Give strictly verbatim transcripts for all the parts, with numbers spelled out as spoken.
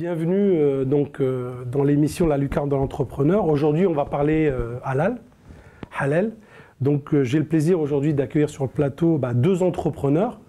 Bienvenue euh, donc, euh, dans l'émission La Lucarne de l'entrepreneur. Aujourd'hui, on va parler euh, halal, halal. Donc, euh, j'ai le plaisir aujourd'hui d'accueillir sur le plateau bah, deux entrepreneurs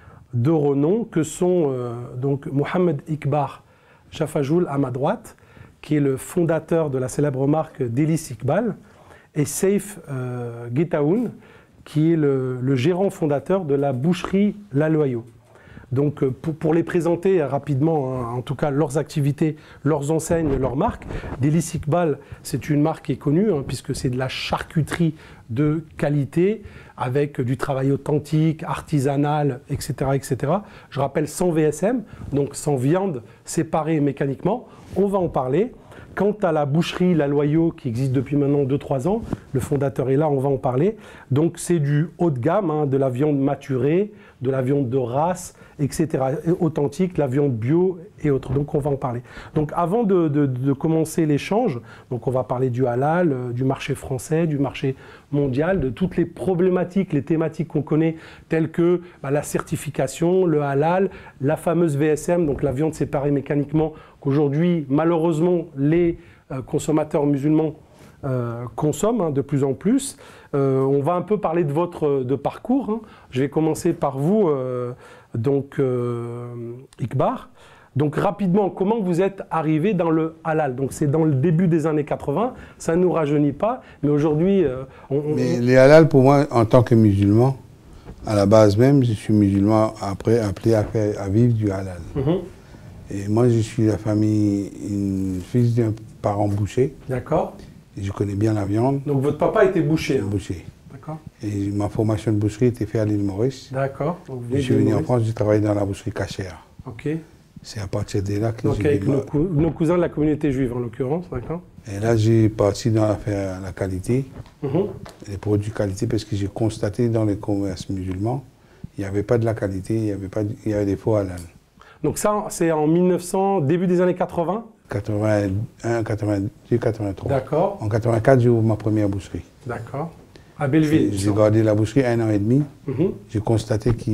de renom que sont euh, donc Mohamed Ikbar Jafajoul à ma droite, qui est le fondateur de la célèbre marque Délices Iqbal, et Seif euh, Guetaoun, qui est le, le gérant fondateur de la boucherie La Loyau. Donc pour, pour les présenter rapidement, hein, en tout cas leurs activités, leurs enseignes, leurs marques, Délices Iqbal, c'est une marque qui est connue, hein, puisque c'est de la charcuterie de qualité, avec du travail authentique, artisanal, et cetera, et cetera. Je rappelle sans V S M, donc sans viande séparée mécaniquement. On va en parler. Quant à la boucherie La Loyau, qui existe depuis maintenant deux trois ans, le fondateur est là, on va en parler. Donc c'est du haut de gamme, hein, de la viande maturée, de la viande de race, et cetera, authentique, la viande bio et autres. Donc on va en parler. Donc avant de, de, de commencer l'échange, donc on va parler du halal, euh, du marché français, du marché mondial, de toutes les problématiques, les thématiques qu'on connaît, telles que bah, la certification, le halal, la fameuse V S M, donc la viande séparée mécaniquement, qu'aujourd'hui, malheureusement, les euh, consommateurs musulmans euh, consomment hein, de plus en plus. Euh, on va un peu parler de votre de parcours. Hein. Je vais commencer par vous, euh, donc euh, Ikbar. Donc rapidement, comment vous êtes arrivé dans le halal? Donc c'est dans le début des années quatre-vingts, ça ne nous rajeunit pas, mais aujourd'hui... Euh, on, on... Mais les halal, pour moi, en tant que musulman, à la base même, je suis musulman, après appelé à, faire, à vivre du halal. Mm-hmm. Et moi, je suis la famille, une fils d'un parent boucher. D'accord. Et je connais bien la viande. Donc votre papa était boucher? Boucher. D'accord. Et ma formation de boucherie était faite à l'île Maurice. D'accord. Je suis venu en France, j'ai travaillé dans la boucherie cachère. Ok. C'est à partir de là que j'ai... Donc avec nos, cou nos cousins de la communauté juive en l'occurrence, d'accord. Et là, j'ai parti dans l'affaire la qualité, mm-hmm. les produits qualité, parce que j'ai constaté dans les commerces musulmans, il n'y avait pas de la qualité, il y avait, pas de, il y avait des faux halal. Donc ça, c'est en mille neuf cents, début des années quatre-vingts? quatre-vingt-un, quatre-vingt-deux, quatre-vingt-trois. D'accord. En quatre-vingt-quatre, j'ai ouvert ma première boucherie. D'accord. À Belleville. J'ai gardé la boucherie un an et demi. Mm-hmm. J'ai constaté que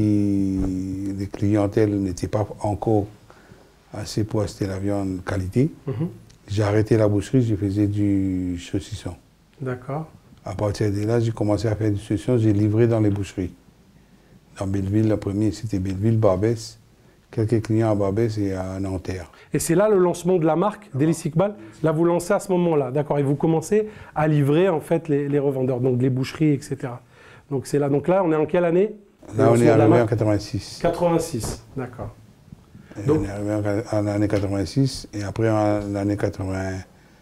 les clientèles n'étaient pas encore assez pour acheter la viande qualité. Mm-hmm. J'ai arrêté la boucherie, je faisais du saucisson. D'accord. À partir de là, j'ai commencé à faire du saucisson, j'ai livré dans les boucheries. Dans Belleville, le premier, c'était Belleville, Barbès. Quelques clients à Barbès et à Nanterre. Et c'est là le lancement de la marque Délices Iqbal. Là, vous lancez à ce moment-là, d'accord. Et vous commencez à livrer en fait les, les revendeurs, donc les boucheries, et cetera. Donc c'est là. Donc là, on est en quelle année? Là, on est arrivé en quatre-vingt-six. quatre-vingt-six, d'accord. Donc on est arrivé en l'année quatre-vingt-six et après en l'année quatre-vingts,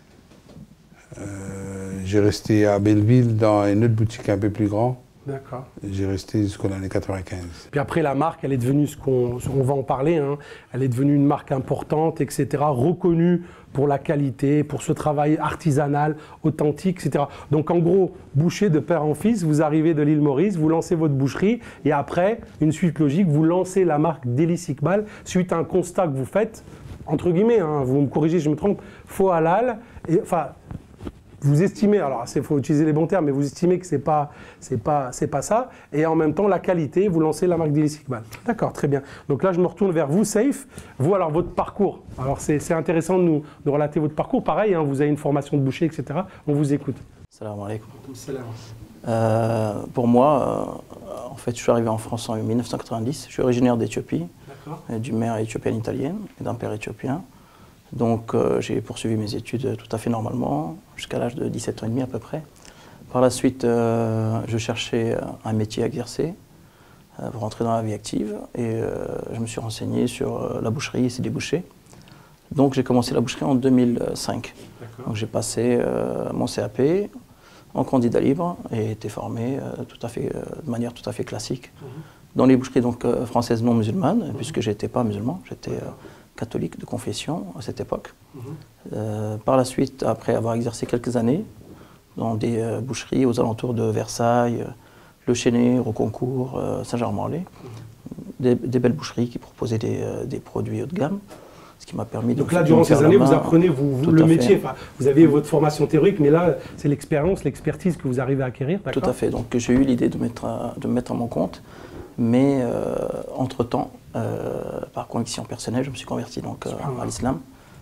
euh, j'ai resté à Belleville dans une autre boutique un peu plus grande. D'accord. J'ai resté jusqu'à l'année quatre-vingt-quinze. Puis après, la marque, elle est devenue ce qu'on on va en parler, hein, elle est devenue une marque importante, et cetera, reconnue pour la qualité, pour ce travail artisanal, authentique, et cetera. Donc en gros, boucher de père en fils, vous arrivez de l'île Maurice, vous lancez votre boucherie, et après, une suite logique, vous lancez la marque Délices Iqbal, suite à un constat que vous faites, entre guillemets, hein, vous me corrigez si je me trompe, faux halal, et enfin... Vous estimez, alors il faut utiliser les bons termes, mais vous estimez que ce n'est pas, c'est pas, c'est pas ça, et en même temps la qualité, vous lancez la marque Délices Iqbal. D'accord, très bien. Donc là je me retourne vers vous, Seif. Vous, alors votre parcours, alors c'est intéressant de nous de relater votre parcours, pareil, hein, vous avez une formation de boucher, et cetera. On vous écoute. Salam alaikum. Salam. Euh, pour moi, euh, en fait, je suis arrivé en France en mille neuf cent quatre-vingt-dix, je suis originaire d'Éthiopie, d'une mère éthiopienne italienne et d'un père éthiopien. Donc euh, j'ai poursuivi mes études tout à fait normalement, jusqu'à l'âge de dix-sept ans et demi à peu près. Par la suite, euh, je cherchais un métier à exercer euh, pour rentrer dans la vie active et euh, je me suis renseigné sur euh, la boucherie et ses débouchés. Donc j'ai commencé la boucherie en deux mille cinq. Donc j'ai passé euh, mon C A P en candidat libre et été formé euh, tout à fait, euh, de manière tout à fait classique mmh. dans les boucheries donc, euh, françaises non musulmanes, mmh. puisque je n'étais pas musulman, j'étais euh, catholique de confession à cette époque. Mmh. Euh, par la suite, après avoir exercé quelques années dans des euh, boucheries aux alentours de Versailles, euh, Le Chesnay, Roconcourt, euh, Saint-Germain-en-Laye, mmh. des, des belles boucheries qui proposaient des, euh, des produits haut de gamme, ce qui m'a permis de... Donc là, durant ces années, vous apprenez vous, vous, le métier, enfin, vous avez votre formation théorique, mais là, c'est l'expérience, l'expertise que vous arrivez à acquérir, d'accord ? Tout à fait, donc j'ai eu l'idée de, de me mettre à mon compte, mais euh, entre-temps, euh, par conviction personnelle, je me suis converti donc, euh, à l'islam.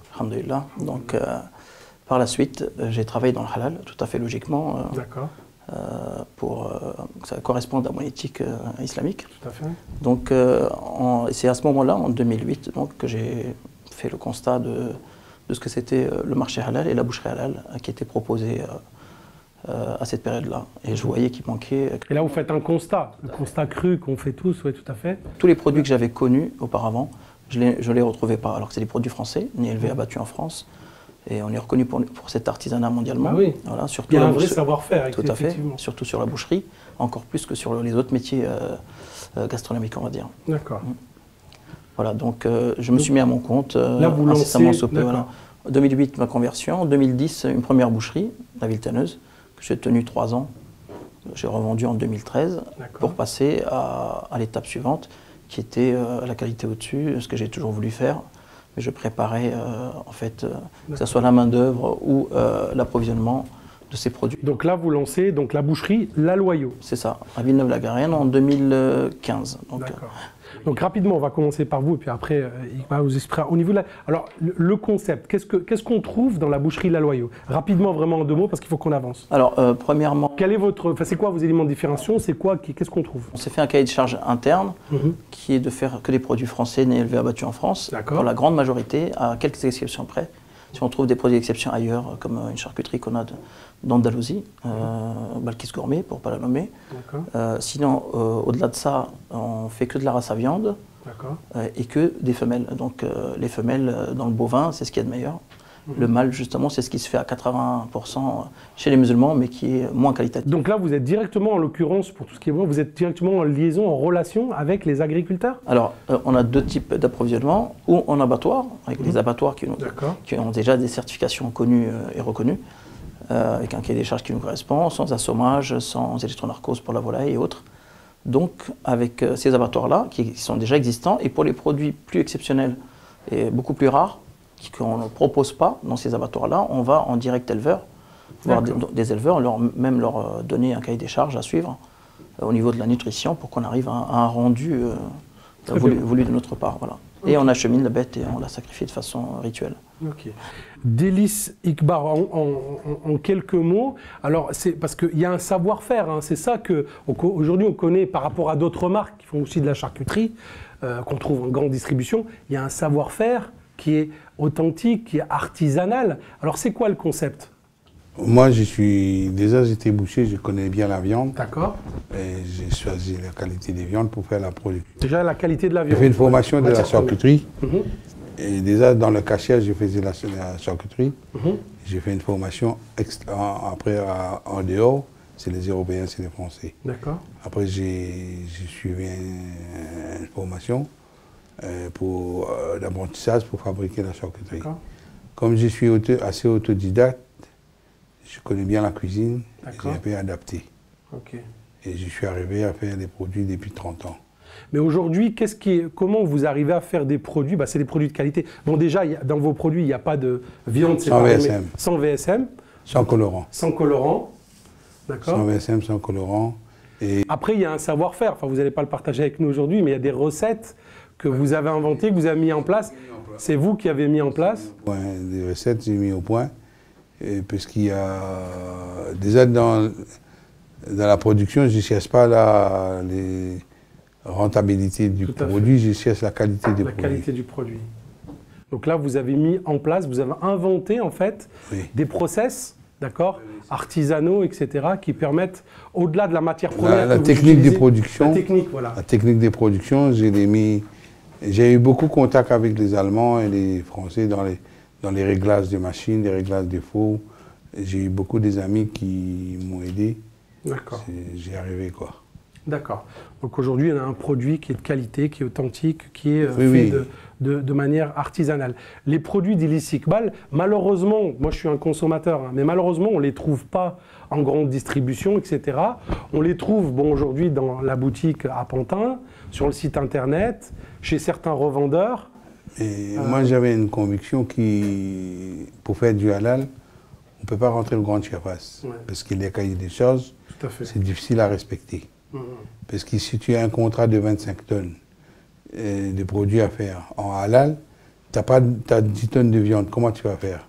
alhamdoulilah. Donc, euh, par la suite, j'ai travaillé dans le halal, tout à fait logiquement. Euh, D'accord. Euh, pour euh, que ça corresponde à mon éthique euh, islamique. Tout à fait. Donc, euh, c'est à ce moment-là, en deux mille huit, donc, que j'ai fait le constat de, de ce que c'était euh, le marché halal et la boucherie halal euh, qui était proposée euh, euh, à cette période-là. Et je voyais qu'il manquait... Et là, vous faites un constat, le constat cru qu'on fait tous, oui, tout à fait. Tous les produits que j'avais connus auparavant, je ne les retrouvais pas, alors que c'est des produits français, nés, élevés, abattus en France. Et on est reconnu pour, pour cet artisanat mondialement. Ah oui. Voilà, surtout il y a un la vrai bouche... savoir-faire. Tout à fait, surtout sur la boucherie, encore plus que sur les autres métiers euh, euh, gastronomiques, on va dire. D'accord. Voilà, donc euh, je me donc, suis mis à mon compte euh, là, vous incessamment lancez, sous peu. Voilà. En deux mille huit, ma conversion. En deux mille dix, une première boucherie, la Villetaneuse, que j'ai tenue trois ans. J'ai revendu en deux mille treize pour passer à, à l'étape suivante, qui était euh, la qualité au-dessus, ce que j'ai toujours voulu faire. Mais je préparais euh, en fait euh, que ce soit la main-d'œuvre ou euh, l'approvisionnement de ces produits. Donc là, vous lancez donc la boucherie La Loyau. C'est ça, à Villeneuve-la-Garenne en deux mille quinze. Donc, D'accord. Donc rapidement, on va commencer par vous, et puis après, euh, il va vous expliquer. Au niveau de la... Alors, le, le concept, qu'est-ce que, qu'est-ce qu'on trouve dans la boucherie La Loyau? Rapidement, vraiment en deux mots, parce qu'il faut qu'on avance. Alors, euh, premièrement... Quel est votre... Enfin, c'est quoi vos éléments de différenciation? C'est quoi... Qu'est-ce qu'on trouve? On s'est fait un cahier de charge interne, mm-hmm. qui est de faire que des produits français nés, élevés, abattus en France. Pour la grande majorité, à quelques exceptions près. Si on trouve des produits d'exception ailleurs, comme une charcuterie qu'on a d'Andalousie, euh, Balkis Gourmet, pour ne pas la nommer. Euh, sinon, euh, au-delà de ça, on fait que de la race à viande euh, et que des femelles. Donc euh, les femelles euh, dans le bovin, c'est ce qu'il y a de meilleur. Mmh. Le mâle, justement, c'est ce qui se fait à quatre-vingts pour cent chez les musulmans, mais qui est moins qualitatif. Donc là, vous êtes directement, en l'occurrence, pour tout ce qui est bon, vous êtes directement en liaison, en relation avec les agriculteurs? Alors, euh, on a deux types d'approvisionnement, ou en abattoir, avec mmh. des abattoirs qui, qui ont déjà des certifications connues euh, et reconnues, euh, avec un cahier des charges qui nous correspond, sans assommage, sans électronarcose pour la volaille et autres. Donc, avec euh, ces abattoirs-là, qui, qui sont déjà existants, et pour les produits plus exceptionnels et beaucoup plus rares, qu'on ne propose pas dans ces abattoirs-là, on va en direct éleveur, voir des, des éleveurs, leur, même leur donner un cahier des charges à suivre euh, au niveau de la nutrition pour qu'on arrive à, à un rendu euh, voulu, voulu de notre part. Voilà. Okay. Et on achemine la bête et on la sacrifie de façon rituelle. Okay. Délices Iqbar, en, en, en quelques mots, alors c'est parce qu'il y a un savoir-faire, hein, c'est ça qu'aujourd'hui on, on connaît par rapport à d'autres marques qui font aussi de la charcuterie, euh, qu'on trouve en grande distribution, il y a un savoir-faire qui est authentique, qui est artisanal. Alors c'est quoi le concept? Moi je suis, déjà j'étais boucher, je connais bien la viande. D'accord. Et j'ai choisi la qualité des viandes pour faire la production. Déjà la qualité de la viande. J'ai fait une formation ouais. de la charcuterie. Mm-hmm. Et déjà dans le cachère, je faisais la, la charcuterie. Mm-hmm. J'ai fait une formation extra, après à, en dehors, c'est les Européens, c'est les Français. D'accord. Après j'ai suivi une, une formation euh, pour euh, d'apprentissage pour fabriquer la charcuterie. Comme je suis auto, assez autodidacte, je connais bien la cuisine, j'ai un peu adapté. Okay. Et je suis arrivé à faire des produits depuis trente ans. Mais aujourd'hui, qu'est-ce qui est, comment vous arrivez à faire des produits? Bah, c'est des produits de qualité. Bon, déjà, y a, dans vos produits, il n'y a pas de viande sans V S M. Sans V S M. Sans colorant. Sans colorant. D'accord. Sans V S M, sans colorant. Et après, il y a un savoir-faire. Enfin, vous n'allez pas le partager avec nous aujourd'hui, mais il y a des recettes que vous avez inventées, que vous avez mis en place. C'est vous qui avez mis en place? Ouais, des recettes, j'ai mis au point. Parce qu'il y a déjà dans, dans la production, je ne cherche pas la les rentabilité du produit, je cherche la qualité du la produit. La qualité du produit. Donc là, vous avez mis en place, vous avez inventé en fait oui. des process, d'accord, artisanaux, et cetera, qui permettent, au-delà de la matière première, la, la technique de production. La technique, voilà. La technique de production, j'ai mis. J'ai eu beaucoup de contacts avec les Allemands et les Français dans les dans les réglages de machines, les réglages de fours. J'ai eu beaucoup des amis qui m'ont aidé. D'accord. J'y arrivé, quoi. D'accord. Donc aujourd'hui, on a un produit qui est de qualité, qui est authentique, qui est oui, fait oui. De, de, de manière artisanale. Les produits d'Hélice Iqbal, malheureusement, moi je suis un consommateur, hein, mais malheureusement, on ne les trouve pas en grande distribution, et cetera. On les trouve bon, aujourd'hui dans la boutique à Pantin, sur le site internet, chez certains revendeurs. Et euh, moi, j'avais une conviction qui, pour faire du halal, on ne peut pas rentrer le grand surface. Ouais. Parce qu'il y a cahier des choses, c'est difficile à respecter. Mmh. Parce que si tu as un contrat de vingt-cinq tonnes euh, de produits à faire en halal, tu as pas t'as dix tonnes de viande, comment tu vas faire?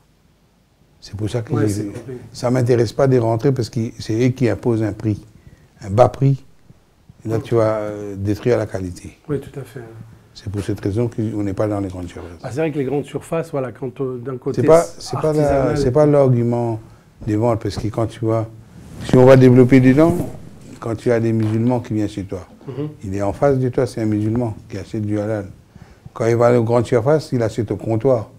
C'est pour ça que ouais, je, ça ne m'intéresse pas de rentrer parce que c'est eux qui imposent un prix, un bas prix. Et là, tu vas euh, détruire la qualité. Oui, tout à fait. C'est pour cette raison qu'on n'est pas dans les grandes surfaces. Ah, c'est vrai que les grandes surfaces, voilà, quand euh, d'un côté. C'est pas, c'est pas, la, c'est pas l'argument des ventes, parce que quand tu vois, si on va développer dedans, quand tu as des musulmans qui viennent chez toi, mm-hmm. il est en face de toi, c'est un musulman qui achète du halal. Quand il va aller aux grandes surfaces, il achète au comptoir.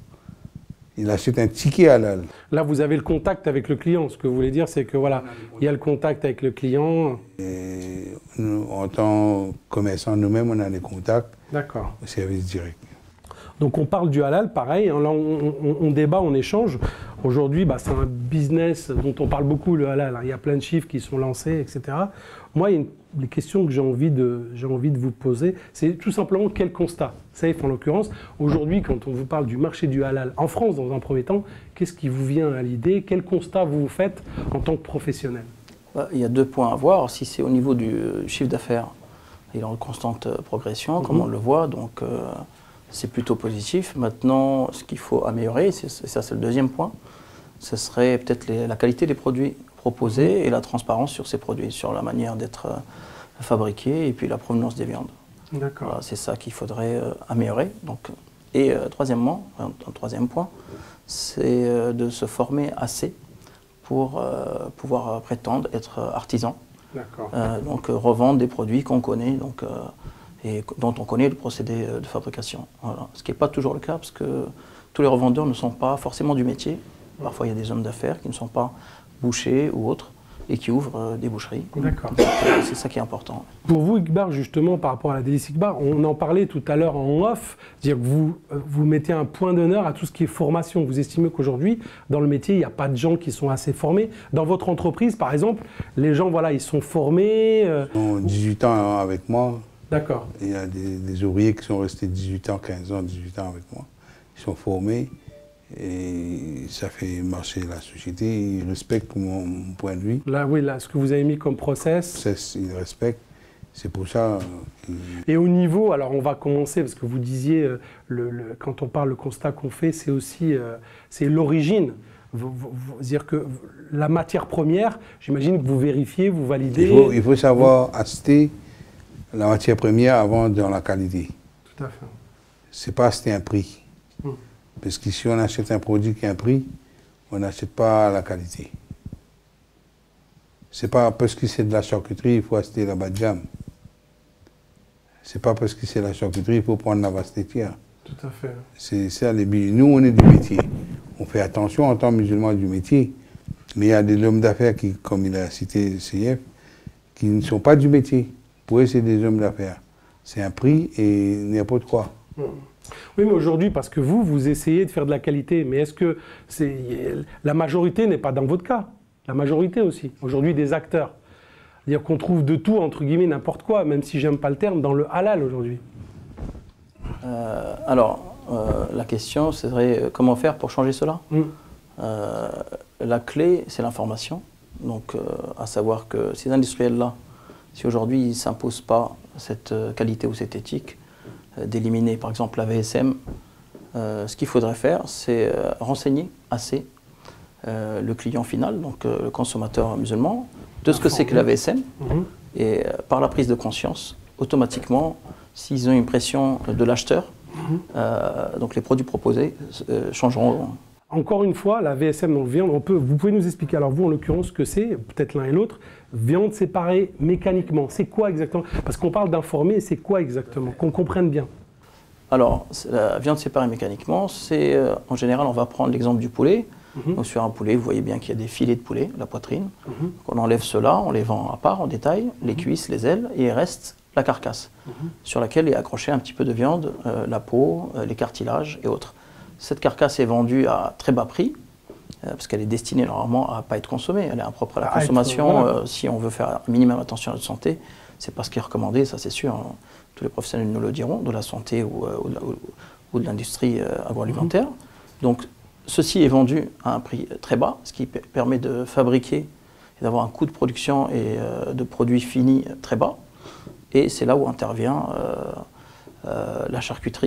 Il achète un ticket halal. Là, vous avez le contact avec le client. Ce que vous voulez dire, c'est que voilà, il y a le contact avec le client. Et nous, en tant que commerçants, nous-mêmes, on a des contacts. D'accord. Au service direct. Donc on parle du halal, pareil, hein, là on, on, on débat, on échange. Aujourd'hui, bah, c'est un business dont on parle beaucoup, le halal. Hein. Il y a plein de chiffres qui sont lancés, et cetera. Moi, il y a une, les questions que j'ai envie de, j'ai envie de vous poser, c'est tout simplement quel constat. Safe, en l'occurrence, aujourd'hui, quand on vous parle du marché du halal en France, dans un premier temps, qu'est-ce qui vous vient à l'idée? Quel constat vous faites en tant que professionnel? Bah, il y a deux points à voir. Si c'est au niveau du chiffre d'affaires, il est en constante progression, mm-hmm. comme on le voit, donc... Euh, c'est plutôt positif. Maintenant, ce qu'il faut améliorer, et ça c'est le deuxième point, ce serait peut-être la qualité des produits proposés et la transparence sur ces produits, sur la manière d'être euh, fabriqués et puis la provenance des viandes. D'accord. Voilà, c'est ça qu'il faudrait euh, améliorer. Donc, et euh, troisièmement, un, un troisième point, c'est euh, de se former assez pour euh, pouvoir prétendre être artisan. D'accord. Euh, donc revendre des produits qu'on connaît. Donc, euh, et dont on connaît le procédé de fabrication. Voilà. Ce qui n'est pas toujours le cas, parce que tous les revendeurs ne sont pas forcément du métier. Parfois, il y a des hommes d'affaires qui ne sont pas bouchers ou autres, et qui ouvrent des boucheries. D'accord. C'est ça qui est important. Pour vous, Iqbar, justement, par rapport à la Délice Iqbar, on en parlait tout à l'heure en off, dire que vous, vous mettez un point d'honneur à tout ce qui est formation. Vous estimez qu'aujourd'hui, dans le métier, il n'y a pas de gens qui sont assez formés. Dans votre entreprise, par exemple, les gens, voilà, ils sont formés. Euh... Ils ont dix-huit ans avec moi. D'accord. Il y a des, des ouvriers qui sont restés dix-huit ans, quinze ans, dix-huit ans avec moi. Ils sont formés et ça fait marcher la société. Ils respectent mon, mon point de vue. Là, oui, là, ce que vous avez mis comme process. Process, ils respectent. C'est pour ça. Qu'ils... Et au niveau, alors on va commencer, parce que vous disiez, le, le, quand on parle le constat qu'on fait, c'est aussi euh, c'est l'origine. Vous, vous, vous dire que la matière première, j'imagine que vous vérifiez, vous validez. Il faut, il faut savoir acheter la matière première avant dans la qualité. Tout à fait. C'est pas acheter un prix. Hum. Parce que si on achète un produit qui a un prix, on n'achète pas la qualité. C'est pas parce que c'est de la charcuterie, il faut acheter la bas de gamme. C'est pas parce que c'est de la charcuterie, il faut prendre la vaste laitière. Tout à fait. C'est ça les buts. Nous, on est du métier. On fait attention en tant que musulmans du métier. Mais il y a des hommes d'affaires qui, comme il a cité C F, qui ne sont pas du métier. Pour eux, c'est des hommes d'affaires. C'est un prix et n'importe quoi. Mmh. Oui, mais aujourd'hui, parce que vous, vous essayez de faire de la qualité, mais est-ce que c'est, la majorité n'est pas dans votre cas? La majorité aussi. Aujourd'hui, des acteurs. C'est-à-dire qu'on trouve de tout, entre guillemets, n'importe quoi, même si j'aime pas le terme, dans le halal aujourd'hui. Euh, alors, euh, la question serait comment faire pour changer cela? mmh. euh, La clé, c'est l'information. Donc, euh, à savoir que ces industriels-là, si aujourd'hui ils ne s'imposent pas cette qualité ou cette éthique, euh, d'éliminer par exemple la V S M, euh, ce qu'il faudrait faire, c'est euh, renseigner assez euh, le client final, donc euh, le consommateur musulman, de ce que c'est que la V S M. Mmh. Et euh, par la prise de conscience, automatiquement, s'ils ont une pression de l'acheteur, mmh. euh, donc les produits proposés euh, changeront. Encore une fois, la V S M dans le viande, on peut, vous pouvez nous expliquer, alors vous en l'occurrence, ce que c'est, peut-être l'un et l'autre, viande séparée mécaniquement, c'est quoi exactement? Parce qu'on parle d'informer, c'est quoi exactement? Qu'on comprenne bien. Alors, la viande séparée mécaniquement, c'est, euh, en général, on va prendre l'exemple du poulet. Mm-hmm. Donc sur un poulet, vous voyez bien qu'il y a des filets de poulet, la poitrine. Mm-hmm. On enlève cela, on les vend à part, en détail, les mm-hmm. cuisses, les ailes, et il reste la carcasse, mm-hmm. sur laquelle est accroché un petit peu de viande, euh, la peau, euh, les cartilages et autres. Cette carcasse est vendue à très bas prix, euh, parce qu'elle est destinée normalement à ne pas être consommée. Elle est impropre à la à consommation. Être, voilà. euh, si on veut faire un minimum attention à notre santé, c'est pas ce qui est recommandé, ça c'est sûr. Hein. Tous les professionnels nous le diront, de la santé ou, euh, ou, de, ou, ou de l'industrie euh, agroalimentaire. Mm-hmm. Donc, ceci est vendu à un prix très bas, ce qui permet de fabriquer et d'avoir un coût de production et euh, de produits finis très bas. Et c'est là où intervient euh, euh, la charcuterie.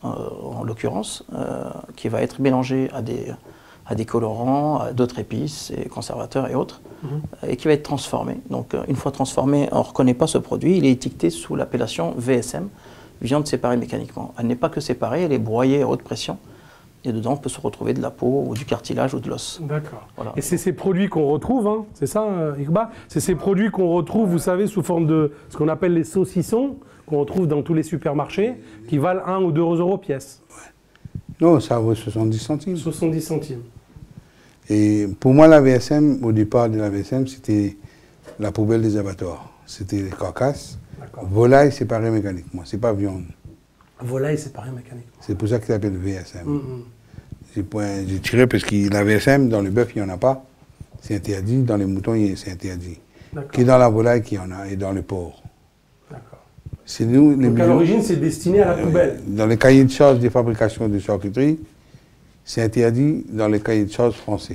euh, en l'occurrence, euh, qui va être mélangé à des, à des colorants, à d'autres épices, et conservateurs et autres, mmh. et qui va être transformé. Donc une fois transformé, on ne reconnaît pas ce produit, il est étiqueté sous l'appellation V S M, viande séparée mécaniquement. Elle n'est pas que séparée, elle est broyée à haute pression. Et dedans, on peut se retrouver de la peau, ou du cartilage, ou de l'os. D'accord. Voilà. Et c'est ces produits qu'on retrouve, hein, c'est ça, Iqbal? C'est ces produits qu'on retrouve, vous savez, sous forme de ce qu'on appelle les saucissons, qu'on retrouve dans tous les supermarchés, qui valent un ou deux euros pièce. Ouais. Non, ça vaut soixante-dix centimes. soixante-dix centimes. Et pour moi, la V S M, au départ de la V S M, c'était la poubelle des abattoirs. C'était les carcasses. Volaille séparée mécaniquement, c'est pas viande. Volaille séparée mécaniquement. C'est pour ça qu'il s'appelle V S M. Mm-hmm. J'ai tiré parce que la V S M, dans le bœuf, il n'y en a pas. C'est interdit. Dans les moutons, c'est interdit. Qui dans la volaille, qu'il y en a, et dans le porc. D'accord. C'est nous, les Donc à l'origine, c'est destiné à la poubelle. Dans les cahiers de charges des fabrications de charcuterie, c'est interdit dans les cahiers de charges français.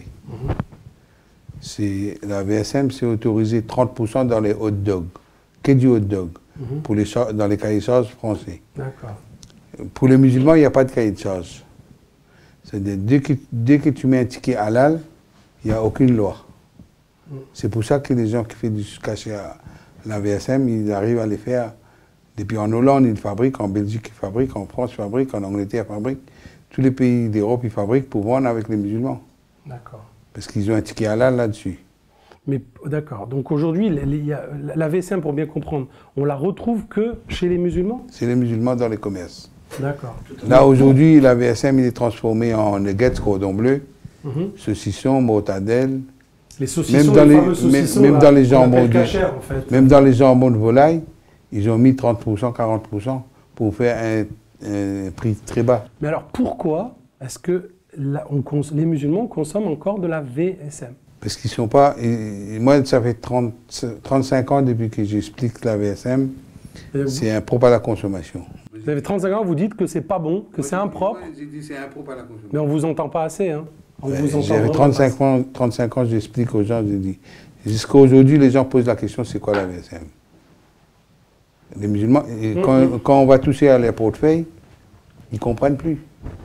Mm-hmm. La V S M, c'est autorisé trente pour cent dans les hot dogs. Que du hot dog. Mm-hmm. Pour les, dans les cahiers de charges français. D'accord. Pour les musulmans, il n'y a pas de cahier de charge. Dès que, dès que tu mets un ticket halal, il n'y a aucune loi. Mm. C'est pour ça que les gens qui font du caché à la V S M, ils arrivent à les faire. Depuis en Hollande, ils fabriquent, en Belgique, ils fabriquent, en France, ils fabriquent, en Angleterre, ils fabriquent. Tous les pays d'Europe, ils fabriquent pour vendre avec les musulmans. D'accord. Parce qu'ils ont un ticket halal là-dessus. Mais d'accord. Donc aujourd'hui, la V S M, pour bien comprendre, on la retrouve que chez les musulmans? C'est les musulmans dans les commerces. D'accord. Là, aujourd'hui, la V S M, il est transformé en nuggets cordon bleu, mm-hmm. saucissons, mortadelles. Les saucissons, même dans les, les, fameux saucissons, même, là, dans les jambons de, cachère, en fait. Même dans les jambons de volaille, ils ont mis trente pour cent, quarante pour cent pour faire un, un prix très bas. Mais alors, pourquoi est-ce que la, on cons, les musulmans consomment encore de la V S M? Parce qu'ils ne sont pas... Et moi, ça fait trente, trente-cinq ans depuis que j'explique la V S M. C'est impropre à la consommation. Vous avez trente-cinq ans, vous dites que c'est pas bon, que c'est impropre. J'ai dit c'est impropre à la consommation. Mais on vous entend pas assez, hein. Ouais, J'avais trente-cinq ans, trente-cinq ans, j'explique aux gens, j'ai dit... Jusqu'à aujourd'hui, les gens posent la question, c'est quoi la V S M? Les musulmans, mmh, quand, mmh. quand on va toucher à leur portefeuille, ils ne comprennent plus.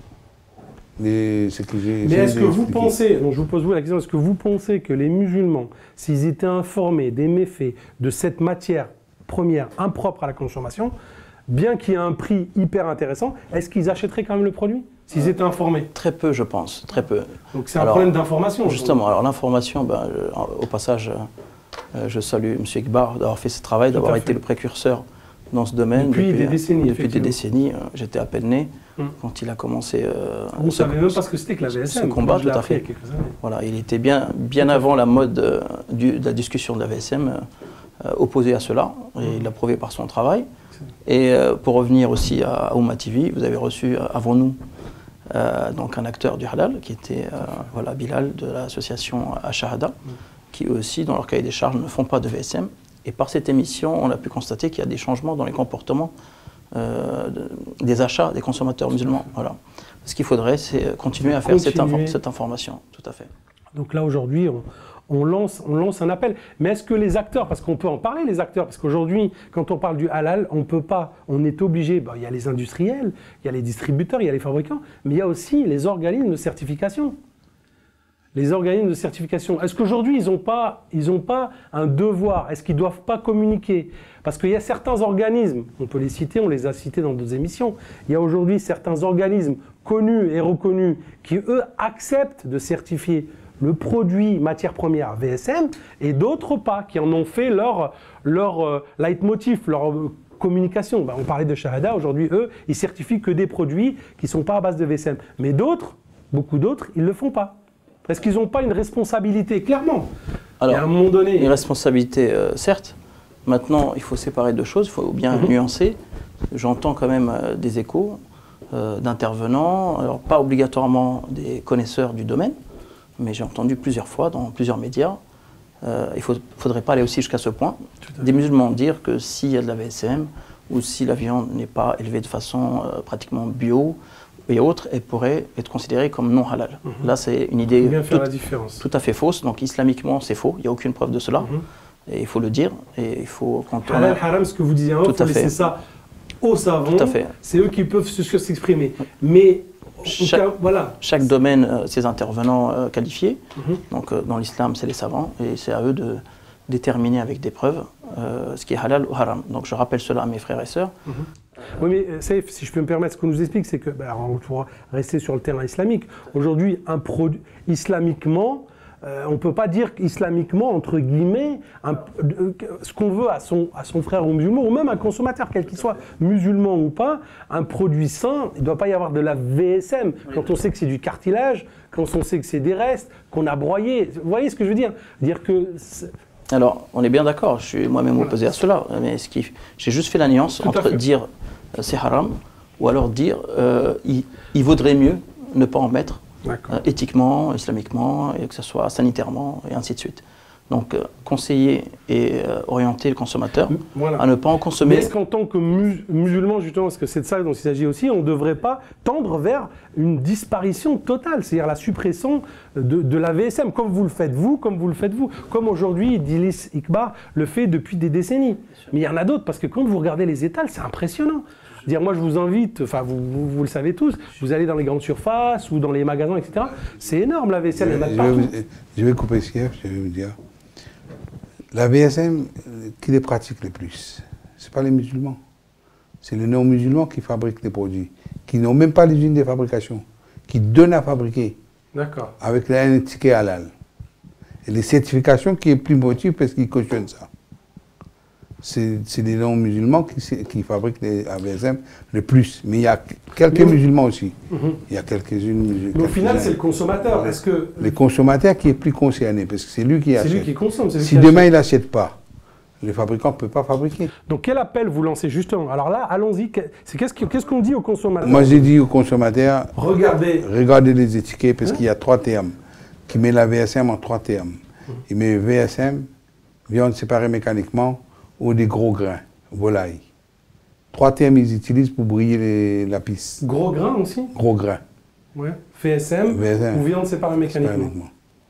Les, ce que Mais est-ce que vous pensez, donc je vous pose vous la question, est-ce que vous pensez que les musulmans, s'ils étaient informés des méfaits de cette matière première impropre à la consommation, bien qu'il y ait un prix hyper intéressant, est-ce qu'ils achèteraient quand même le produit s'ils étaient informés? Très peu, je pense, très peu. Donc c'est un alors, problème d'information. Justement, alors l'information, ben, au passage, euh, je salue M. Iqbal d'avoir fait ce travail, d'avoir été le précurseur dans ce domaine. Depuis, depuis des décennies. Depuis des décennies, euh, j'étais à peine né hum. quand il a commencé. Euh, Vous ne savez même pas ce que c'était que la V S M. Ce combat, tout à fait. Voilà, il était bien, bien avant la mode euh, du, de la discussion de la V S M, euh, opposé à cela, et il l'a prouvé par son travail. Et euh, pour revenir aussi à, à Oumma T V, vous avez reçu euh, avant nous euh, donc un acteur du halal qui était euh, voilà, Bilal de l'association Ashahada, mm. qui eux aussi, dans leur cahier des charges, ne font pas de V S M. Et par cette émission, on a pu constater qu'il y a des changements dans les comportements euh, de, des achats des consommateurs musulmans. Voilà. Ce qu'il faudrait, c'est continuer à faire cette, infor cette information. Tout à fait. Donc là, aujourd'hui, on, on, lance, on lance un appel. Mais est-ce que les acteurs, parce qu'on peut en parler, les acteurs, parce qu'aujourd'hui, quand on parle du halal, on peut pas, on est obligé, bon, il y a les industriels, il y a les distributeurs, il y a les fabricants, mais il y a aussi les organismes de certification. Les organismes de certification, est-ce qu'aujourd'hui, ils n'ont pas, ils ont pas un devoir? Est-ce qu'ils ne doivent pas communiquer? Parce qu'il y a certains organismes, on peut les citer, on les a cités dans d'autres émissions, il y a aujourd'hui certains organismes connus et reconnus qui, eux, acceptent de certifier le produit matière première V S M et d'autres pas, qui en ont fait leur, leur euh, leitmotiv, leur euh, communication. Ben, on parlait de Shahada, aujourd'hui, eux, ils certifient que des produits qui ne sont pas à base de V S M. Mais d'autres, beaucoup d'autres, ils ne le font pas. Est-ce qu'ils n'ont pas une responsabilité, clairement? Alors, et à un moment donné... Une responsabilité, euh, certes. Maintenant, il faut séparer deux choses, il faut bien mm-hmm. nuancer. J'entends quand même euh, des échos euh, d'intervenants, alors pas obligatoirement des connaisseurs du domaine, mais j'ai entendu plusieurs fois dans plusieurs médias. Euh, il ne faudrait pas aller aussi jusqu'à ce point. Des musulmans dire que s'il y a de la V S M ou si la viande n'est pas élevée de façon euh, pratiquement bio, et autres, elle pourrait être considérée comme non halal. Mm-hmm. Là, c'est une idée tout, la différence. tout à fait fausse. Donc, islamiquement, c'est faux. Il n'y a aucune preuve de cela. Mm-hmm. Et il faut le dire. Et il faut, quand halal, on a... haram, ce que vous disiez, il faut laisser ça au savon. Tout à fait. C'est eux qui peuvent s'exprimer. Mais chaque, cas, voilà. chaque domaine, euh, ses intervenants euh, qualifiés. Mm-hmm. Donc, euh, dans l'islam, c'est les savants et c'est à eux de déterminer avec des preuves euh, ce qui est halal ou haram. Donc, je rappelle cela à mes frères et sœurs. Mm-hmm. Oui, mais Saïf, si je peux me permettre, ce qu'on nous explique, c'est que, bah, on pourra rester sur le terrain islamique. Aujourd'hui, un produit islamiquement, euh, on ne peut pas dire islamiquement, entre guillemets, un, euh, ce qu'on veut à son, à son frère ou musulman, ou même un consommateur, quel qu'il soit, musulman ou pas, un produit sain, il ne doit pas y avoir de la V S M. Quand on sait que c'est du cartilage, quand on sait que c'est des restes, qu'on a broyé. Vous voyez ce que je veux dire? Dire que... Alors, on est bien d'accord, je suis moi-même voilà. opposé à cela, mais ce qui, j'ai juste fait la nuance Tout entre dire euh, c'est haram ou alors dire euh, il, il vaudrait mieux ne pas en mettre euh, éthiquement, islamiquement, et que ce soit sanitairement, et ainsi de suite. Donc, euh, conseiller et euh, orienter le consommateur voilà. à ne pas en consommer. Mais est-ce qu'en tant que mus musulman, justement, parce que c'est de ça dont il s'agit aussi, on ne devrait pas tendre vers une disparition totale, c'est-à-dire la suppression de, de la V S M, comme vous le faites vous, comme vous le faites vous, comme aujourd'hui Idriss Ikbar le fait depuis des décennies. Mais il y en a d'autres, parce que quand vous regardez les étals, c'est impressionnant. Dire, moi, je vous invite, enfin, vous, vous, vous le savez tous, vous allez dans les grandes surfaces ou dans les magasins, et cetera. C'est énorme, la V S M, il y en a je, partout. vais, je vais couper ce qu'il y a, je vais vous dire. La V S M, qui les pratique le plus? Ce n'est pas les musulmans. C'est les non-musulmans qui fabriquent les produits, qui n'ont même pas l'usine de fabrication, qui donnent à fabriquer. D'accord. Avec un ticket halal. Et les certifications qui est plus motive parce qu'ils cautionnent ça. C'est les non-musulmans qui, qui fabriquent les V S M le plus. Mais il y a quelques Mais, musulmans aussi. Mm-hmm. Il y a quelques-unes musulmans. Mais au final, c'est le consommateur. Est-ce que... Le consommateur qui est plus concerné, parce que c'est lui qui achète. C'est lui qui consomme. Si demain il n'achète pas, les fabricants ne peuvent pas fabriquer. Donc quel appel vous lancez justement? Alors là, allons-y. Qu'est-ce qu'on qu'est-ce qu'on dit aux consommateurs? Moi, j'ai dit aux consommateurs, regardez, regardez les étiquettes, parce hein? qu'il y a trois termes. Qui met la V S M en trois termes. Hum. Il met V S M, viande séparée mécaniquement, ou des gros grains, volaille. Trois termes ils utilisent pour briller les, la piste. Gros grains aussi? Gros grains. Ouais. V S M, V S M ou viande séparée mécaniquement. mécaniquement.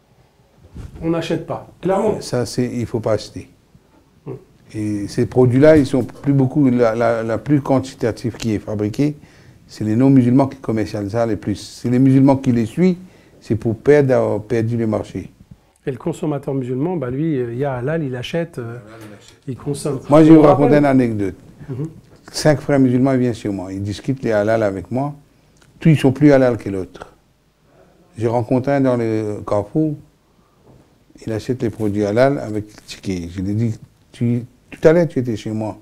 On n'achète pas, clairement. Ça, il ne faut pas acheter. Hum. Et ces produits-là, ils sont plus beaucoup, la, la, la plus quantitative qui est fabriquée, c'est les non-musulmans qui commercialisent ça le plus. C'est les musulmans qui les suivent, c'est pour perdre, d'avoir perdu le marché. Et le consommateur musulman, bah lui, il y a halal, il achète, euh, il consomme. Moi, je vais vous raconter une anecdote. Mm-hmm. Cinq frères musulmans viennent chez moi, ils discutent les halal avec moi. Tous, ils sont plus halal que l'autre. J'ai rencontré un dans le Carrefour, il achète les produits halal avec ticket. Je lui ai dit, tu, tout à l'heure, tu étais chez moi.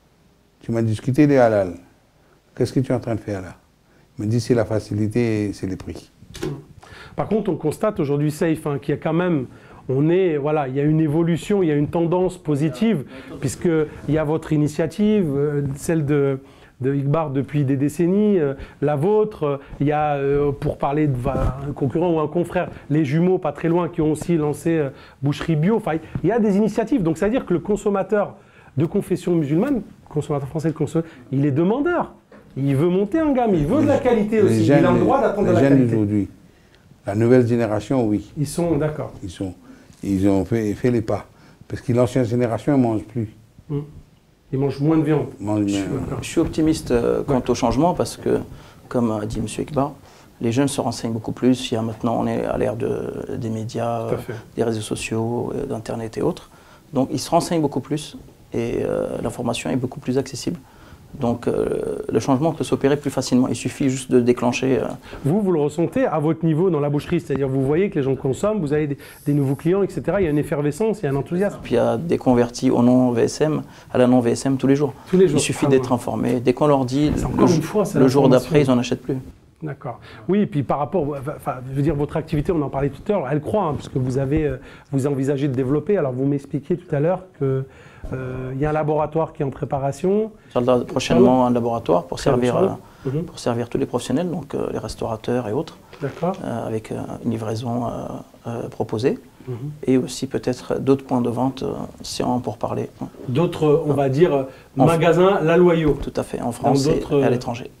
Tu m'as discuté des halal. Qu'est-ce que tu es en train de faire là? Il m'a dit, c'est la facilité, c'est les prix. Mm. Par contre, on constate aujourd'hui, Saïf, hein, qu'il y a quand même, on est, voilà, il y a une évolution, il y a une tendance positive, puisqu'il y a votre initiative, euh, celle de, de Ikbar depuis des décennies, euh, la vôtre, euh, il y a, euh, pour parler de bah, un concurrent ou un confrère, les jumeaux, pas très loin, qui ont aussi lancé euh, Boucherie Bio. Enfin, il y a des initiatives. Donc, ça veut dire que le consommateur de confession musulmane, consommateur français de consommateur, il est demandeur. Il veut monter en gamme, il veut de la qualité aussi. Jeunes, il a le droit d'attendre de la qualité. qualité. Aujourd'hui. La nouvelle génération, oui. Ils sont d'accord. Ils, sont, ils ont fait, fait les pas. Parce que l'ancienne génération ne mange plus. Mmh. Ils mangent moins de viande. Mange je, je suis optimiste euh, quant ouais. au changement parce que, comme a dit M. Ikbar, les jeunes se renseignent beaucoup plus. Il y a maintenant, on est à l'ère de, des médias, euh, des réseaux sociaux, euh, d'Internet et autres. Donc, ils se renseignent beaucoup plus et euh, l'information est beaucoup plus accessible. Donc euh, le changement peut s'opérer plus facilement, il suffit juste de déclencher. Euh... Vous, vous le ressentez à votre niveau dans la boucherie, c'est-à-dire vous voyez que les gens consomment, vous avez des, des nouveaux clients, et cetera. Il y a une effervescence, il y a un enthousiasme. Puis il y a des convertis au non-V S M, à la non-V S M tous les jours. Tous les jours. Il suffit ah, d'être ouais. informé. Dès qu'on leur dit, le, fois, le jour d'après, ils n'en achètent plus. D'accord. Oui, et puis par rapport, enfin, je veux dire, votre activité, on en parlait tout à l'heure, elle croît, hein, parce que vous avez, vous envisagez de développer. Alors vous m'expliquiez tout à l'heure que il euh, y a un laboratoire qui est en préparation. Prochainement, un laboratoire pour servir, euh, mm-hmm. pour servir tous les professionnels, donc euh, les restaurateurs et autres, euh, avec euh, une livraison euh, euh, proposée. Mm-hmm. Et aussi peut-être d'autres points de vente, euh, si on pour parler. D'autres, on va dire, en magasins La Loyau. Tout à fait, en France et, et à l'étranger.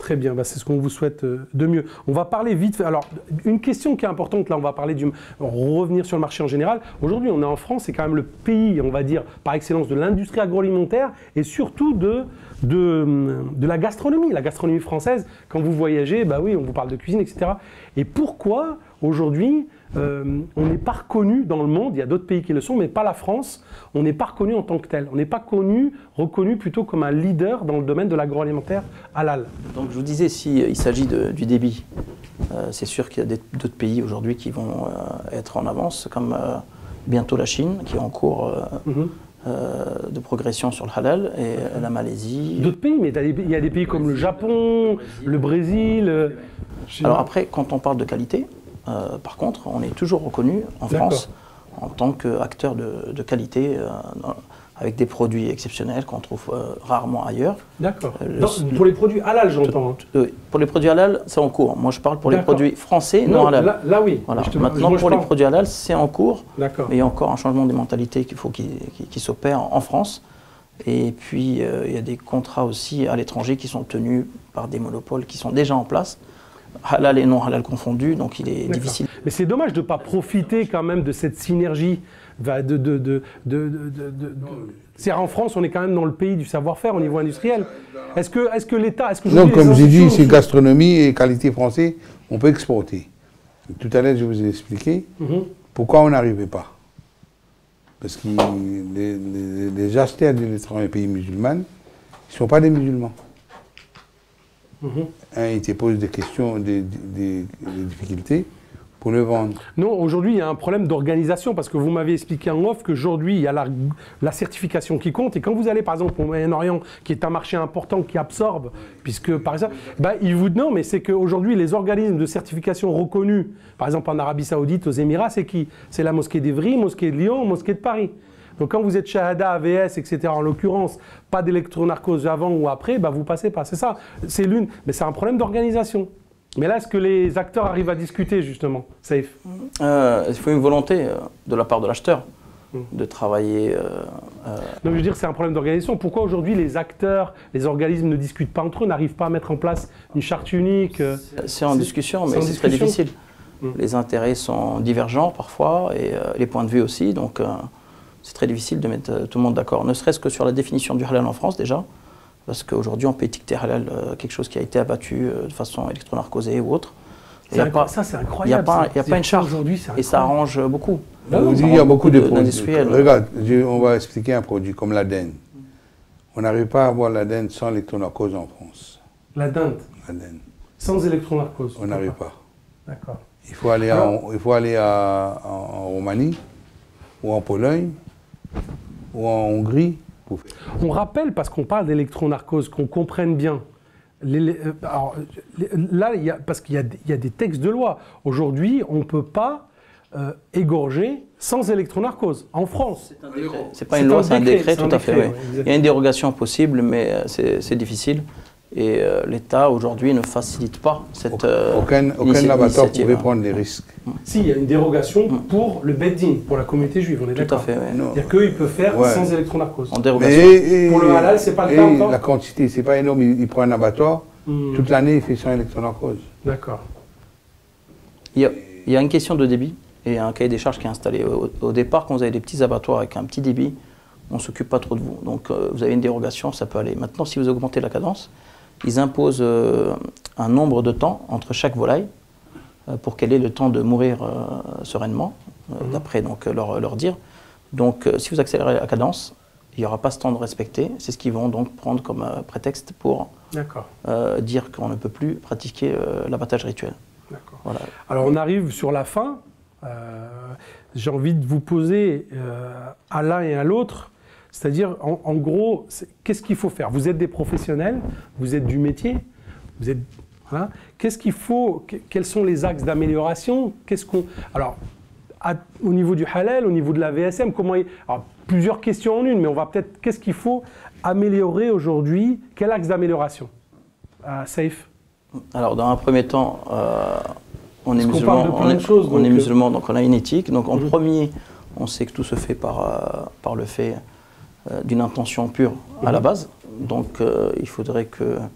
Très bien, bah c'est ce qu'on vous souhaite de mieux. On va parler vite. Alors, une question qui est importante, là, on va parler du. Revenir sur le marché en général. Aujourd'hui, on est en France, c'est quand même le pays, on va dire, par excellence de l'industrie agroalimentaire et surtout de, de, de la gastronomie. La gastronomie française, quand vous voyagez, bah oui, on vous parle de cuisine, et cetera. Et pourquoi, aujourd'hui, euh, on n'est pas reconnu dans le monde, il y a d'autres pays qui le sont, mais pas la France, on n'est pas reconnu en tant que tel. On n'est pas connu, reconnu plutôt comme un leader dans le domaine de l'agroalimentaire halal. Donc je vous disais, s'il si s'agit du débit, euh, c'est sûr qu'il y a d'autres pays aujourd'hui qui vont euh, être en avance, comme euh, bientôt la Chine, qui est en cours euh, mm-hmm. euh, de progression sur le halal, et euh, la Malaisie. D'autres pays, mais il y a des pays comme le Japon, le Brésil. Le Brésil euh, Alors après, quand on parle de qualité, euh, par contre, on est toujours reconnu en France en tant qu'acteur de, de qualité, euh, dans, avec des produits exceptionnels qu'on trouve euh, rarement ailleurs. D'accord. Euh, pour les produits halal, j'entends. Euh, pour les produits halal, c'est en cours. Moi, je parle pour les produits français non, non halal. Là, là oui. Voilà. Te, Maintenant, pour les produits halal, c'est en cours. D'accord. Mais il y a encore un changement de mentalité qu'il faut qu'il qu'il, qu'il s'opère en France. Et puis, euh, il y a des contrats aussi à l'étranger qui sont tenus par des monopoles qui sont déjà en place. Halal et non halal confondus, donc il est difficile. Mais c'est dommage de ne pas profiter quand même de cette synergie. De, de, de, de, de, de, de, de... C'est en France, on est quand même dans le pays du savoir-faire au niveau industriel. Est-ce que, est-ce que l'État... Non, comme j'ai dit, c'est gastronomie et qualité française, on peut exporter. Tout à l'heure, je vous ai expliqué mm-hmm. pourquoi on n'arrivait pas. Parce que les, les, les acheteurs de l'étranger pays musulmans, ils ne sont pas des musulmans. Mmh. Un, il te pose des questions, des, des, des difficultés pour le vendre. Non, aujourd'hui, il y a un problème d'organisation parce que vous m'avez expliqué en off qu'aujourd'hui, il y a la, la certification qui compte. Et quand vous allez, par exemple, au Moyen-Orient, qui est un marché important qui absorbe, puisque, par exemple, bah, il vous... Non, mais c'est qu'aujourd'hui, les organismes de certification reconnus, par exemple en Arabie Saoudite, aux Émirats, c'est qui? C'est la mosquée d'Evry, mosquée de Lyon, mosquée de Paris. Donc quand vous êtes Shahada, A V S, et cetera, en l'occurrence, pas d'électronarcose avant ou après, bah vous passez pas. C'est ça, c'est l'une. Mais c'est un problème d'organisation. Mais là, est-ce que les acteurs arrivent à discuter, justement, Saïf? euh, Il faut une volonté euh, de la part de l'acheteur mmh. de travailler... Euh, euh... Non, je veux dire, c'est un problème d'organisation. Pourquoi aujourd'hui les acteurs, les organismes ne discutent pas entre eux, n'arrivent pas à mettre en place une charte unique euh... C'est en discussion, mais c'est très difficile. Mmh. Les intérêts sont divergents parfois, et euh, les points de vue aussi, donc... Euh, c'est très difficile de mettre euh, tout le monde d'accord, ne serait-ce que sur la définition du halal en France déjà, parce qu'aujourd'hui on peut étiqueter halal euh, quelque chose qui a été abattu euh, de façon électronarcosée ou autre. Y a pas, ça c'est incroyable. Il n'y a pas, pas une charte et ça arrange beaucoup. Là, on dit, il y a beaucoup de produits. Regarde, je, on va expliquer un produit comme la dinde. On n'arrive pas à avoir la dinde sans électronarcose en France. La dinde La dinde. Sans électronarcose. On n'arrive pas. D'accord. Il faut aller, Alors, en, il faut aller à, en, en Roumanie ou en Pologne ou en Hongrie. Pour faire. On rappelle, parce qu'on parle d'électronarcose, qu'on comprenne bien. Les, les, alors, les, là, il y a, parce qu'il y a, il y a des textes de loi. Aujourd'hui, on ne peut pas euh, égorger sans électronarcose, en France. C'est pas une loi, c'est un décret, tout à fait. Oui. Il y a une dérogation possible, mais c'est difficile. Et euh, l'État, aujourd'hui, ne facilite pas cette euh, Aucun, aucun abattoir pouvait prendre des risques. Si, il y a une dérogation mmh. pour le Beddin, pour la communauté juive, on est d'accord. Tout à fait, oui. Il n'y a qu'eux, ils peuvent faire ouais. sans électronarcose. En dérogation. Mais, et, pour le halal, c'est pas le cas encore. La quantité, c'est pas énorme. Il, il prend un abattoir, mmh. toute l'année, il fait sans électronarcose. D'accord. Il, il y a une question de débit et un cahier des charges qui est installé. Au, au départ, quand vous avez des petits abattoirs avec un petit débit, on ne s'occupe pas trop de vous. Donc, euh, vous avez une dérogation, ça peut aller. Maintenant, si vous augmentez la cadence, ils imposent euh, un nombre de temps entre chaque volaille euh, pour qu'elle ait le temps de mourir euh, sereinement, euh, mmh. d'après donc, leur, leur dire. Donc euh, si vous accélérez la cadence, il n'y aura pas ce temps de respecter. C'est ce qu'ils vont donc prendre comme euh, prétexte pour euh, dire qu'on ne peut plus pratiquer euh, l'abattage rituel. Voilà. Alors on arrive sur la fin. Euh, j'ai envie de vous poser euh, à l'un et à l'autre. C'est-à-dire, en, en gros, qu'est-ce qu'il faut faire? Vous êtes des professionnels, vous êtes du métier, vous êtes... Voilà. Qu'est-ce qu'il faut? Quels sont les axes d'amélioration? Qu'est-ce qu'on... Alors, à, au niveau du halal, au niveau de la V S M, comment... Il... Alors, plusieurs questions en une, mais on va peut-être... Qu'est-ce qu'il faut améliorer aujourd'hui? Quel axe d'amélioration? euh, Saïf? Alors, dans un premier temps, euh, on est musulman, on, on, est, choses, on donc, est musulman, donc on a une éthique. Donc, en mmh. premier, on sait que tout se fait par, euh, par le fait... d'une intention pure à la base. Donc euh, il faudrait que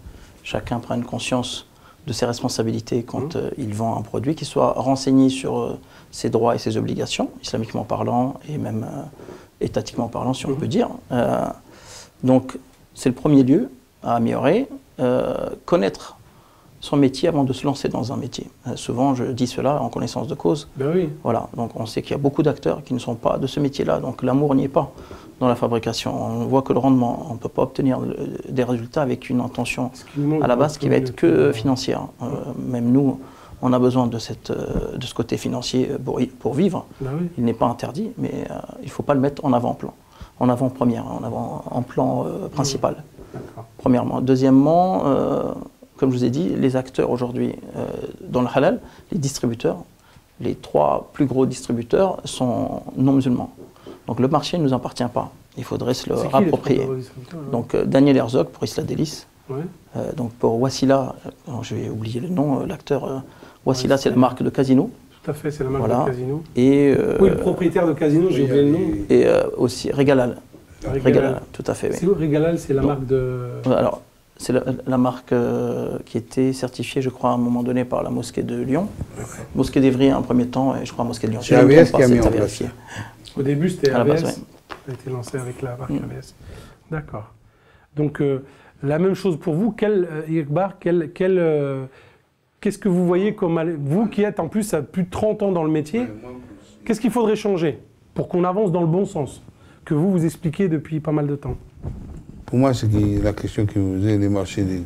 chacun prenne conscience de ses responsabilités quand mmh. euh, il vend un produit, qu'il soit renseigné sur euh, ses droits et ses obligations, islamiquement parlant et même euh, étatiquement parlant, si on mmh. peut dire. Euh, donc, c'est le premier lieu à améliorer, euh, connaître son métier avant de se lancer dans un métier. Euh, souvent, je dis cela en connaissance de cause. Ben oui. Voilà, donc on sait qu'il y a beaucoup d'acteurs qui ne sont pas de ce métier-là, donc l'amour n'y est pas dans la fabrication. On voit que le rendement, on ne peut pas obtenir le, des résultats avec une intention à la base qui va être que financière. Euh, même nous, on a besoin de, cette, de ce côté financier pour, pour vivre. Ben oui. Il n'est pas interdit, mais euh, il ne faut pas le mettre en avant-plan, en avant-première, en avant en plan euh, principal. Mmh. Premièrement. Deuxièmement, euh, comme je vous ai dit, les acteurs aujourd'hui euh, dans le halal, les distributeurs, les trois plus gros distributeurs sont non musulmans. Donc le marché ne nous appartient pas. Il faudrait se le rapproprier. Donc euh, Daniel Herzog pour Isla Délice. Ouais. Euh, donc pour Wassila, euh, je vais oublier le nom, euh, l'acteur euh, Wassila, ouais, c'est la marque de Casino. Tout à fait, c'est la marque voilà. de Casino. Et, euh, oui, le propriétaire de Casino, j'ai oublié le nom. Et euh, aussi Regalal. Regalal. Regalal, tout à fait. Oui. C'est où Regalal, c'est la donc, marque de... Alors, c'est la, la marque euh, qui était certifiée, je crois, à un moment donné par la mosquée de Lyon. Okay. Mosquée d'Evry, un premier temps, et je crois mosquée de Lyon. C'est A V S qui a mis en place. Au début, c'était A V S. Ça a été lancé avec la marque mm. A V S. D'accord. Donc, euh, la même chose pour vous. Quel, euh, Iqbar, quel, quel, euh, qu'est-ce que vous voyez comme... Vous qui êtes en plus à plus de trente ans dans le métier, ouais, qu'est-ce qu'il faudrait changer pour qu'on avance dans le bon sens, que vous, vous expliquez depuis pas mal de temps? Pour moi, c'est la question que vous avez des marchés, des,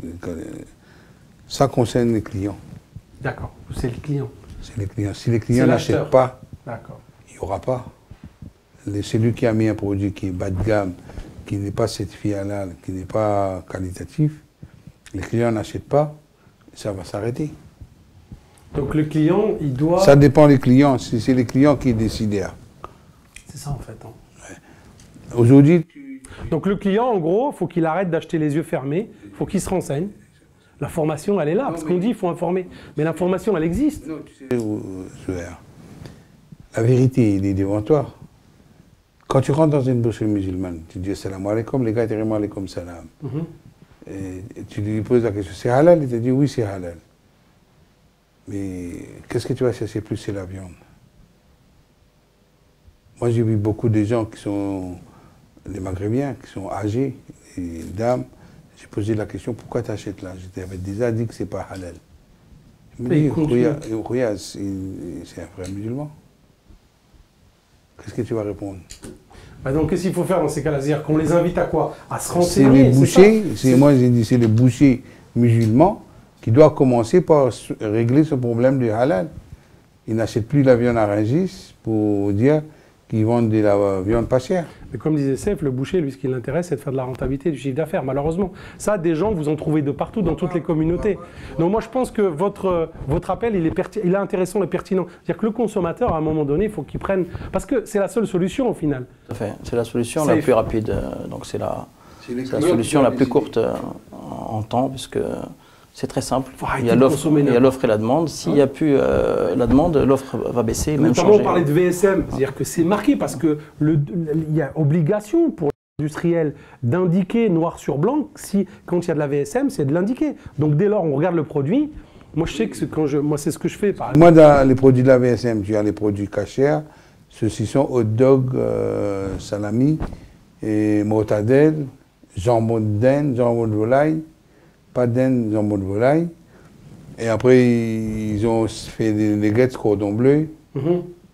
ça concerne les clients. D'accord, c'est le client. C'est les clients. Si les clients n'achètent pas, il n'y aura pas. Celui qui a mis un produit qui est bas de gamme, qui n'est pas certifié halal, qui n'est pas qualitatif, les clients n'achètent pas, ça va s'arrêter. Donc le client, il doit... Ça dépend des clients, c'est les clients qui décident. C'est ça en fait. Hein. Ouais. Aujourd'hui... Donc le client, en gros, il faut qu'il arrête d'acheter les yeux fermés, il faut qu'il se renseigne. La formation, elle est là, non, parce qu'on dit qu'il faut informer. Mais l'information, elle existe. Non, tu sais, la vérité, il est devant toi. Quand tu rentres dans une boucherie musulmane, tu dis salam alaikum, les gars te répondent alaikum salam. Mm-hmm. Et tu lui poses la question, c'est halal? Il te dit oui, c'est halal. Mais qu'est-ce que tu vas chercher plus? C'est la viande. Moi, j'ai vu beaucoup de gens qui sont... les Maghrébins qui sont âgés, les dames, j'ai posé la question, pourquoi tu achètes là? Je t'avais déjà dit que ce n'est pas halal. Il me dit, Rouya, c'est un frère musulman. Qu'est-ce que tu vas répondre? Bah donc qu'est-ce qu'il faut faire dans ces cas-là? C'est-à-dire qu'on les invite à quoi? À se renseigner? C'est les bouchers, moi j'ai dit, c'est les bouchers musulmans qui doivent commencer par régler ce problème du halal. Ils n'achètent plus la viande à Rungis pour dire qu'ils vendent de la viande pas chère. Mais comme disait Sef, le boucher, lui, ce qui l'intéresse, c'est de faire de la rentabilité, du chiffre d'affaires, malheureusement. Ça, des gens, vous en trouvez de partout, dans toutes les communautés. Donc moi, je pense que votre, votre appel, il est, il est intéressant et pertinent. C'est-à-dire que le consommateur, à un moment donné, il faut qu'il prenne... Parce que c'est la seule solution, au final. Tout à fait. C'est la solution la plus rapide. Donc c'est la, la solution la plus courte en temps, puisque... C'est très simple. Il y a l'offre et la demande. S'il n'y a plus euh, la demande, l'offre va baisser, même changer. Notamment, on parlait de V S M, c'est-à-dire que c'est marqué parce que le, il y a obligation pour l'industriel d'indiquer noir sur blanc si quand il y a de la V S M, c'est de l'indiquer. Donc dès lors, on regarde le produit. Moi, je sais que quand je, moi, c'est ce que je fais. Par moi, dans les produits de la V S M, tu as les produits cachers, ceux-ci sont hot dog, euh, salami, et mortadelle, jambon de dinde, jambon de volaille. Pas de dinde, jambon de volaille. Et après, ils ont fait des nuggets cordon bleu. Mmh.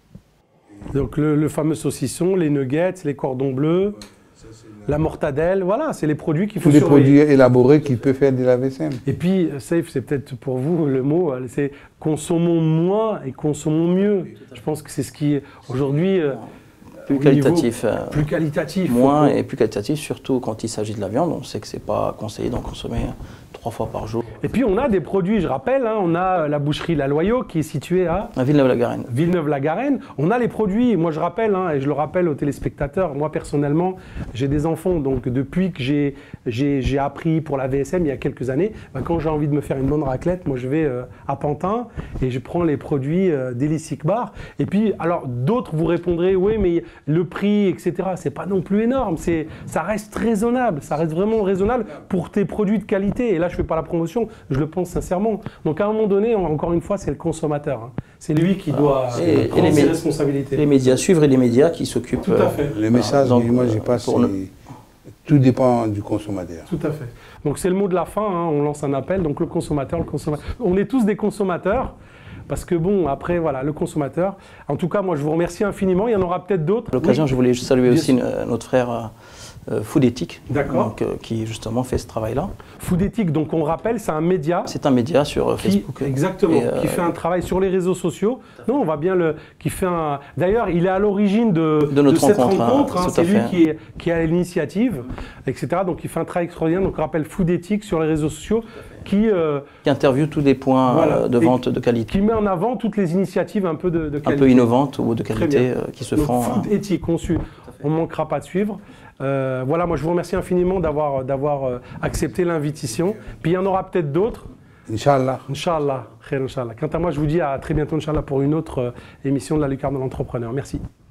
Donc le, le fameux saucisson, les nuggets, les cordons bleus, ouais, ça, la... la mortadelle, voilà, c'est les produits qu'il faut surveiller. Tous les produits élaborés qui peuvent faire de la V S M. Et puis, Safe, c'est peut-être pour vous le mot, c'est consommons moins et consommons mieux. Oui, je pense que c'est ce qui est aujourd'hui... Euh, Plus qualitatif, niveau, euh, plus qualitatif. Moins et plus qualitatif, surtout quand il s'agit de la viande. On sait que ce n'est pas conseillé d'en consommer trois fois par jour. Et puis on a des produits, je rappelle, hein, on a la boucherie La Loyau qui est située à... à Villeneuve-la-Garenne. Villeneuve-la-Garenne. On a les produits, moi je rappelle, hein, et je le rappelle aux téléspectateurs, moi personnellement, j'ai des enfants, donc depuis que j'ai appris pour la V S M il y a quelques années, bah, quand j'ai envie de me faire une bonne raclette, moi je vais euh, à Pantin et je prends les produits euh, d'Hélice Iqbar. Et puis, alors d'autres vous répondrez, oui, mais le prix, et cetera, c'est pas non plus énorme. Ça reste raisonnable, ça reste vraiment raisonnable pour tes produits de qualité. Et là, je fais pas la promotion, je le pense sincèrement. Donc à un moment donné, encore une fois, c'est le consommateur. Hein. C'est lui qui doit ah, et, prendre et ses les responsabilités. Les médias, suivre les médias qui s'occupent. Tout à fait. Les messages que moi j'ai pas, le... tout dépend du consommateur. Tout à fait. Donc c'est le mot de la fin, hein. On lance un appel, donc le consommateur, le consommateur. On est tous des consommateurs. Parce que bon, après, voilà, le consommateur. En tout cas, moi, je vous remercie infiniment. Il y en aura peut-être d'autres. À l'occasion, oui. je voulais aussi Bien aussi euh, notre frère euh, Food Ethic, donc, euh, qui justement fait ce travail-là. Food Ethic, donc on rappelle, c'est un média. C'est un média sur qui, Facebook. Exactement, et, euh, qui fait un travail sur les réseaux sociaux. Non, on va bien le. Qui fait un. D'ailleurs, il est à l'origine de, de, notre de cette rencontre. rencontre. Hein, hein, c'est lui qui, est, qui a l'initiative, et cetera. Donc il fait un travail extraordinaire. Donc on rappelle Food Ethic sur les réseaux sociaux. Qui, euh, qui interviewe tous les points voilà, de vente de qualité. Qui met en avant toutes les initiatives un peu de, de qualité. Un peu innovantes ou de qualité euh, qui se Donc, font. Food euh... Ethic, conçu. On ne manquera pas de suivre. Euh, voilà, moi je vous remercie infiniment d'avoir d'avoir euh, accepté l'invitation. Puis il y en aura peut-être d'autres. Inch'Allah. Inch'Allah. Khair, Inch'Allah. Quant à moi, je vous dis à très bientôt, Inch'Allah, pour une autre euh, émission de la lucarne de l'entrepreneur. Merci.